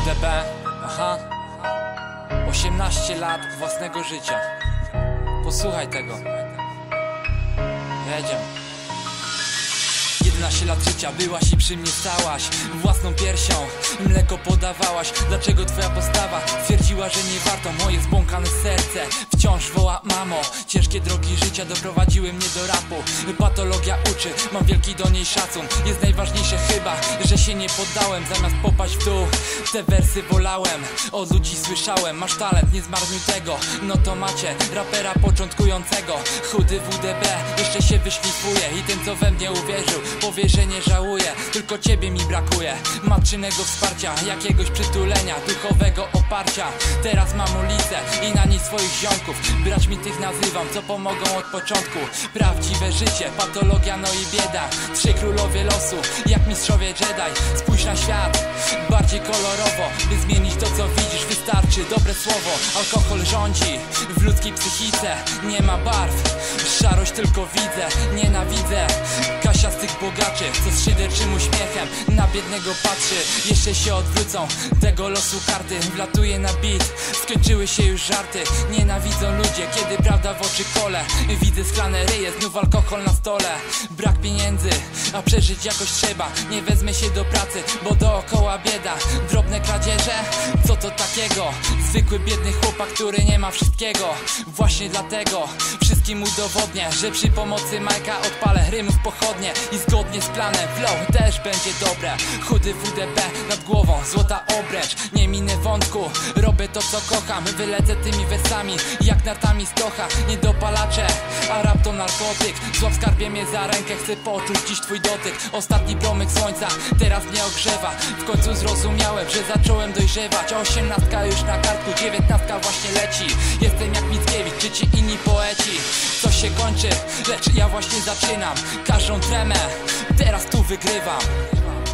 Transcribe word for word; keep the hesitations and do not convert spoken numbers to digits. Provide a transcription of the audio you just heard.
D B, aha. osiemnaście lat własnego życia. Posłuchaj tego. Jedziemy. jedenaście lat życia byłaś i przy mnie stałaś. Własną piersią mleko podawałaś. Dlaczego twoja postawa stwierdziła, że nie warto? Moje zbłąkane serce wciąż woła mamo. Ciężkie drogi życia doprowadziły mnie do rapu. Patologia uczy, mam wielki do niej szacun. Jest najważniejsze chyba, że się nie poddałem. Zamiast popaść w dół, te wersy wolałem. Od ludzi słyszałem, masz talent, nie zmarnuj tego. No to macie rapera początkującego. Chudy W D B jeszcze się wyszlifuje. I ten co we mnie uwierzył powie, że nie żałuje. Tylko ciebie mi brakuje. Matczynego wsparcia, jakiegoś przytulenia, duchowego oparcia. Teraz mam ulicę i na niej swoich ziomków. Braćmi tych nazywam, co pomogą od początku. Prawdziwe życie, patologia, no i bieda. Trzy królowie losu, jak mistrzowie Jedi. Spójrz na świat, bardziej kolorowo. By zmienić to co widzisz, wystarczy dobre słowo. Alkohol rządzi w ludzkiej psychice. Nie ma barw, szarość tylko widzę. Nienawidzę Kasia z tych bogaczy, co z szyderczym uśmiechem na biednego patrzy. Jeszcze się odwrócą tego losu karty. Wlatuje na beat, skończyły się już żarty. Nienawidzą ludzie, kiedy prawda w oczy kole. Widzę sklane ryje, znów alkohol na stole. Brak pieniędzy, a przeżyć jakoś trzeba. Nie wezmę się do pracy, bo dookoła bieda. Drobne kradzieże, co to takiego? Zwykły biedny chłopak, który nie ma wszystkiego. Właśnie dlatego wszystkim udowodnię, że przy pomocy Majka odpalę rymów pochodnie. I zgodnie z planem flow też będzie dobre. Chudy W D B nad głową, złota obręcz. Nie minę wątku, robię to co kocham. Wylecę tymi wersami jak nartami stocha. Nie dopalacze, a rap to narkotyk. Złap skarbie mnie za rękę, chcę poczuć dziś twój dotyk. Ostatni promyk słońca teraz mnie ogrzewa. W końcu zrozumiałem, że zacząłem dojrzewać. Osiemnastka już na kartku, dziewiętnastka właśnie leci. Jestem jak Mickiewicz, czy ci inni poeci. Coś się kończy, lecz ja właśnie zaczynam. Każdą tremę teraz tu wygrywam.